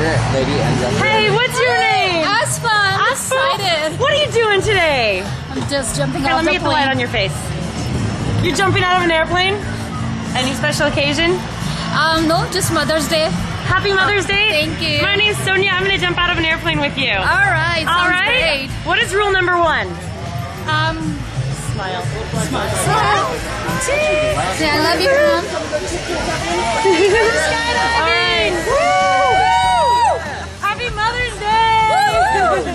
lady ends up. Hey, what's your name? Asifa, I'm excited. What are you doing today? I'm just jumping Here, out let the me get the light on your face. You're jumping out of an airplane? Any special occasion? No, just Mother's Day. Happy Mother's Day. Thank you. My name's Sonya. I'm going to jump out of an airplane with you. All right, sounds great. What is rule number 1? Smile. Smile. Cheese. Say I love you, Mom. Skydive. All right. Woo! Happy Mother's Day.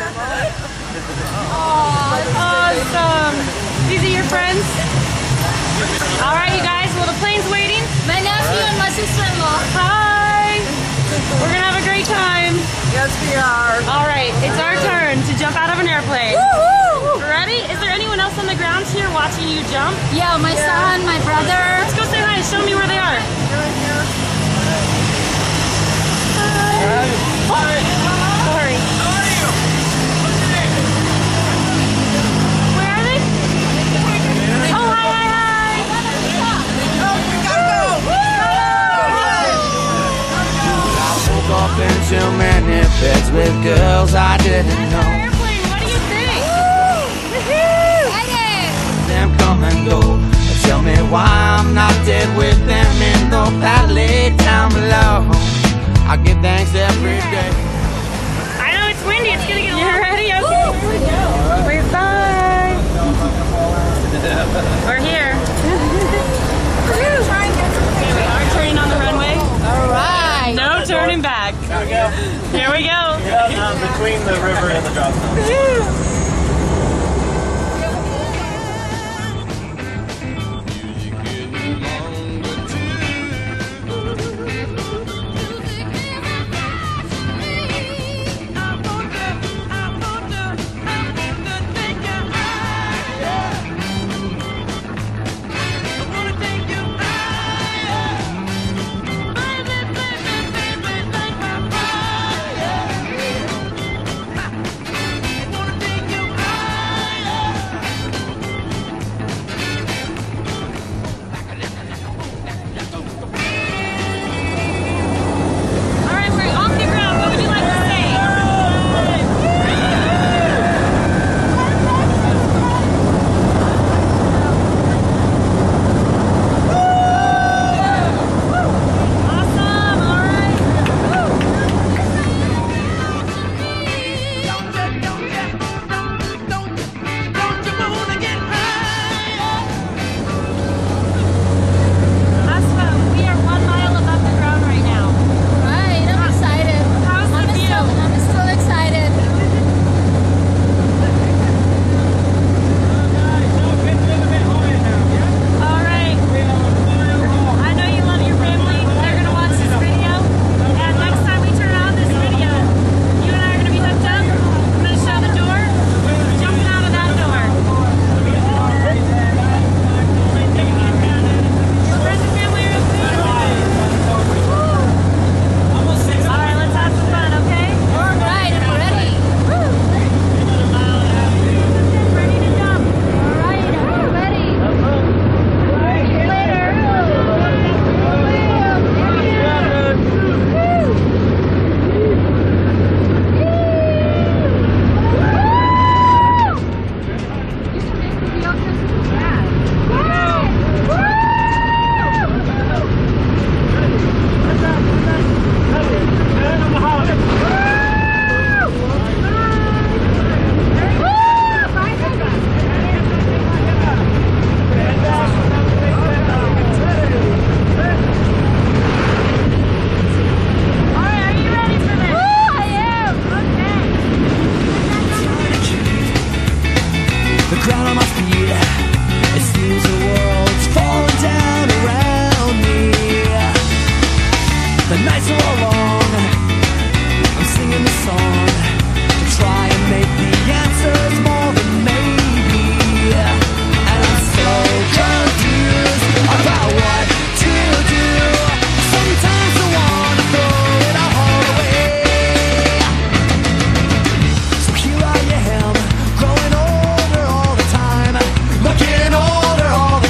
Awesome. These are your friends? All right, you guys. Well, the plane's waiting. My nephew and my sister-in-law. Hi. We're going to have a great time. Yes, we are. All right. It's our turn to jump out of an airplane. Woohoo! Ready? Is there anyone else on the ground here watching you jump? Yeah, my son, my brother. Let's go say hi. Show me where they are. Hi. Sorry. How are you? Where are they? Oh, hi, hi, hi. Oh, we gotta go. I woke up in too many beds with girls I didn't know. Airplane, what do you think? Them come and go. Tell me why I'm not dead with them in the valley down below. I give thanks every day. I know it's windy. It's gonna get. You ready? Okay. Here we go. Wait, bye. We're here. Okay, we are turning on the runway. All right. No turning back. Here we go. Between the river and the drop zone. Looking older all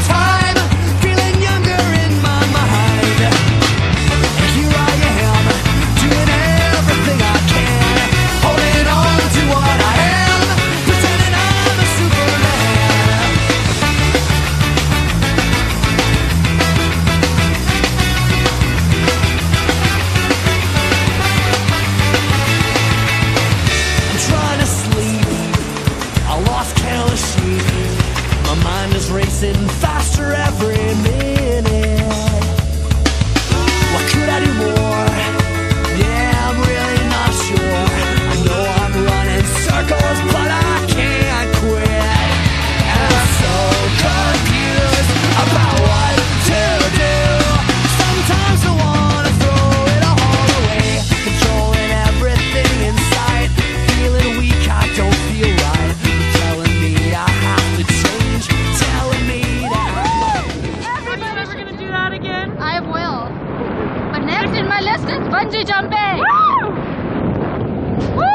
racing faster every minute. What could I do more? Yeah, I'm really not sure. I know I'm running circles, but I can't quit. And I'm so confused about what to do. Sometimes I wanna throw it all away, controlling everything in sight. Feeling weak, I don't feel right. You're telling me I have to change, telling me that. Are you ever gonna do that again? I will. But next in my list is bungee jumping. Woo! Woo!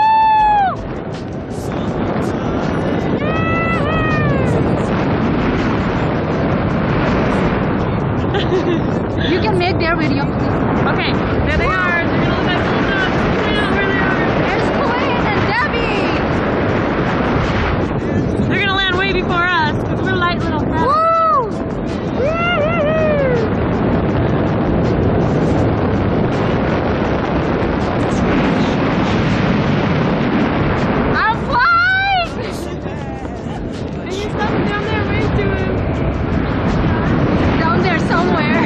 You can make their video. Okay, there they are. They're gonna look like little dogs. Where they are. There's Quinn and Debbie. They're gonna land way before us because we're light little crabs. Woo! I'm flying! And you stuck him down there, wave to him. Down there somewhere.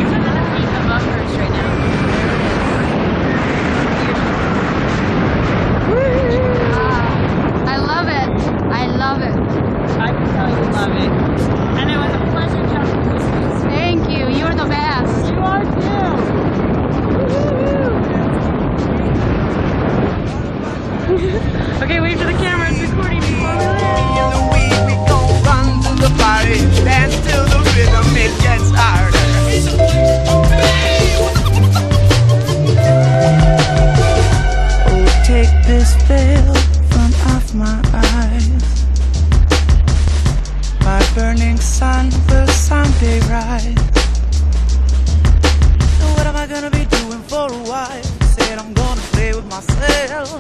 I love it. I love it. I can tell you love it. And it was a pleasure jumping with you. Thank you. You're the best. You are too. Okay, wait for the camera. It's recording before we land. In the week we gon' run to the party, dance till the rhythm it gets harder. Oh, take this veil from off my eyes. My burning sun will someday rise. So what am I gonna be doing for a while? Said I'm gonna play with myself.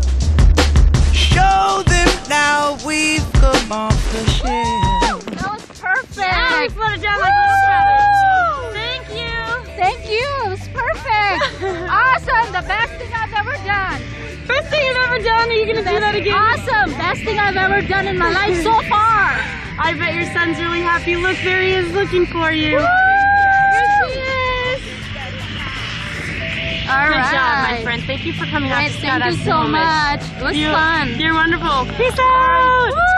Show them now we've come off the shelf. That was perfect. Yeah, we floated down like little feathers. Thank you. Thank you. It was perfect. Awesome. The best thing I've ever done. First thing you've ever done. Are you gonna do that again? Awesome. Best thing I've ever done in my life so far. I bet your son's really happy. Look, there he is looking for you. Woo! There she is. All Good right. job, my friend. Thank you for coming out to Thank you Skydive so Snohomish. much. It was fun. You're wonderful. Peace out. Woo!